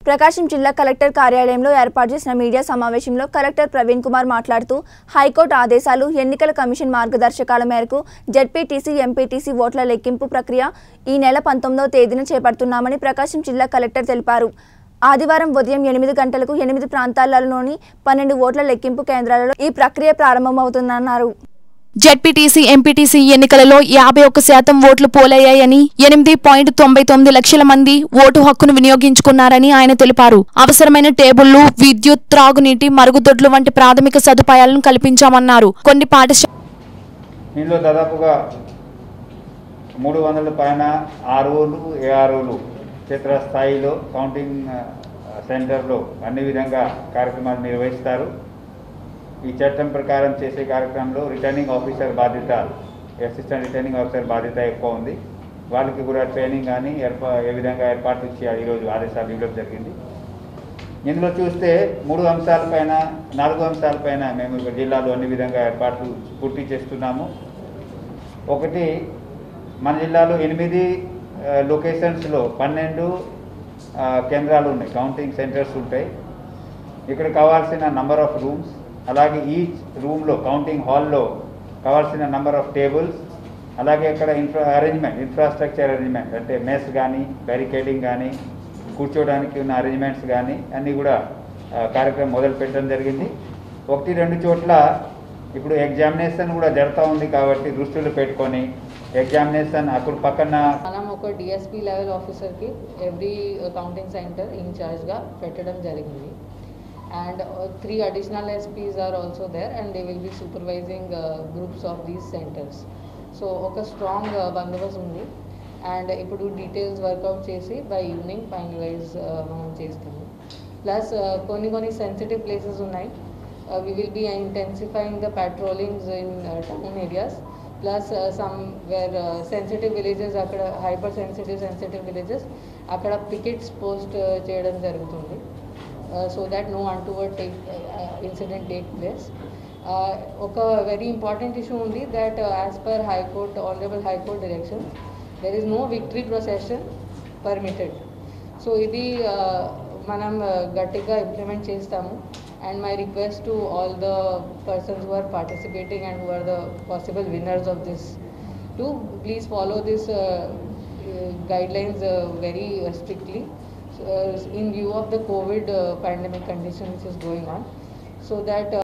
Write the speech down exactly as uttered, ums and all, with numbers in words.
ప్రకాశం జిల్లా కలెక్టర్ కార్యాలయంలో ఏర్పాటు చేసిన మీడియా సమావేశంలో కలెక్టర్ ప్రవీణ్ కుమార్ మాట్లాడుతూ హైకోర్టు ఆదేశాలు ఎన్నికల కమిషన్ మార్గదర్శకాల మేరకు జెడ్పీటీసీ ఎంపీటీసీ ఓట్ల లెక్కింపు ప్రక్రియ ఈ నెల పంతొమ్మిదవ తేదీన చేపడుతున్నామని ప్రకాశం జిల్లా కలెక్టర్ తెలిపారు। ఆదివారం ఉదయం ఎనిమిది గంటలకు ఎనిమిది ప్రాంతాలలోని పన్నెండు ఓట్ల లెక్కింపు కేంద్రాలలో ఈ ప్రక్రియ ప్రారంభమవుతుందన్నారు। జెడ్పీటీసీ ఎంపీటీసీ ఎన్నికలలో యాభై ఒక్క శాతం ఓట్లు పోలయ్యాయని ఎనిమిది పాయింట్ తొంభై తొమ్మిది లక్షల మంది ఓటు హక్కును వినియోగించుకున్నారని ఆయన తెలిపారు। అవసరమైన టేబుళ్లు, విద్యుత్, త్రాగునీటి, మరుగుదొడ్లు వంటి ప్రాథమిక సదుపాయాలను కల్పించామన్నారు। కొన్ని పాఠశాలలో దాదాపుగా మూడు వందల పైన ఆర్ఓలు ఏఆర్ఓలు క్షేత్రస్థాయిలో కౌంటింగ్ సెంటర్లో అన్ని విధంగా కార్యక్రమాలు నిర్వహిస్తారు। ఈ చట్టం ప్రకారం చేసే కార్యక్రమంలో రిటర్నింగ్ ఆఫీసర్ బాధ్యత, అసిస్టెంట్ రిటర్నింగ్ ఆఫీసర్ బాధ్యత ఎక్కువ ఉంది। వాళ్ళకి కూడా ట్రైనింగ్ కానీ ఏర్పా ఏ విధంగా ఏర్పాటు చేయాలి ఈరోజు ఆదేశాలు ఇవ్వడం జరిగింది। ఇందులో చూస్తే మూడు అంశాలపైన నాలుగు అంశాలపైన మేము జిల్లాలో అన్ని విధంగా ఏర్పాట్లు పూర్తి చేస్తున్నాము। ఒకటి, మన జిల్లాలో ఎనిమిది లొకేషన్స్లో పన్నెండు కేంద్రాలు ఉన్నాయి, కౌంటింగ్ సెంటర్స్ ఉంటాయి। ఇక్కడ కావాల్సిన నంబర్ ఆఫ్ రూమ్స్, అలాగే ఈచ్ రూమ్లో కౌంటింగ్ హాల్లో కావాల్సిన నంబర్ ఆఫ్ టేబుల్స్, అలాగే ఇక్కడ ఇన్ఫ్రా అరేంజ్మెంట్ ఇన్ఫ్రాస్ట్రక్చర్ అరేంజ్మెంట్ అంటే మెస్ కానీ బ్యారికేడింగ్ కానీ కూర్చోవడానికి ఉన్న అరేంజ్మెంట్స్ కానీ అన్నీ కూడా కార్యక్రమం మొదలు పెట్టడం జరిగింది। ఒకటి రెండు చోట్ల ఇప్పుడు ఎగ్జామినేషన్ కూడా జరుగుతూ ఉంది కాబట్టి దృష్టిలో పెట్టుకొని ఎగ్జామినేషన్ అక్కడ పక్కన మనం ఒక డిఎస్పీ లెవెల్ ఆఫీసర్కి ఎవ్రీ కౌంటింగ్ సెంటర్ ఇన్ఛార్జ్గా పెట్టడం జరిగింది। And uh, three additional S Ps are also there and they will be supervising uh, groups of these centers. So oka strong uh, bandobast undi and ipudu details workout chesi by evening finalize manam chestamu। Plus konni konni sensitive places unnai, uh, we will be intensifying the patrollings in uh, town areas, plus uh, some where uh, sensitive villages akkada hyper sensitive sensitive villages akkada pickets post uh, cheyadam jarugutundi, Uh, so that no untoward take, uh, incident take place. Uh, oka very important issue undi that uh, as per High Court, Honorable High Court direction, there is no victory procession permitted. So idi uh, manam uh, gattiga implement chestamu, and my request to all the persons who are participating and who are the possible winners of this to please follow this uh, uh, guidelines uh, very uh, strictly. Uh, in view of the COVID uh, pandemic condition which is going on, so that uh,